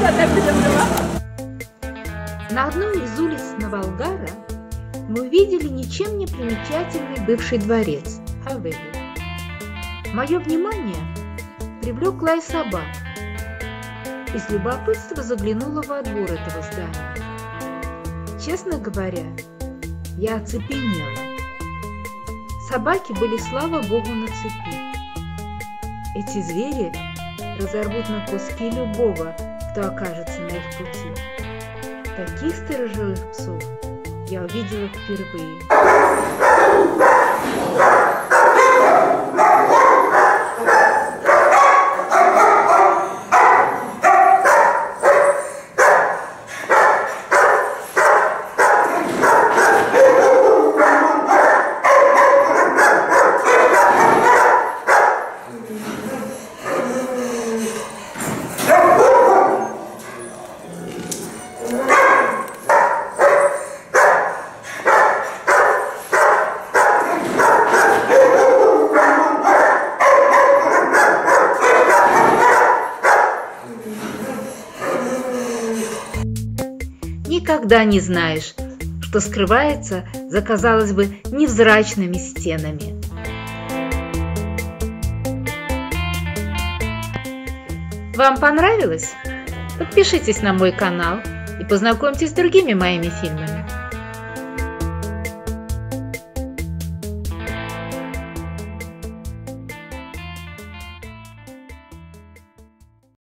На одной из улиц Навалгара мы увидели ничем не примечательный бывший дворец Хавели. Мое внимание привлек лай собак. Из любопытства заглянула во двор этого здания. Честно говоря, я оцепенела. Собаки были, слава богу, на цепи. Эти звери разорвут на куски любого, кто окажется на их пути. Таких сторожевых псов я увидела впервые. Никогда не знаешь, что скрывается за, казалось бы, невзрачными стенами. Вам понравилось? Подпишитесь на мой канал и познакомьтесь с другими моими фильмами.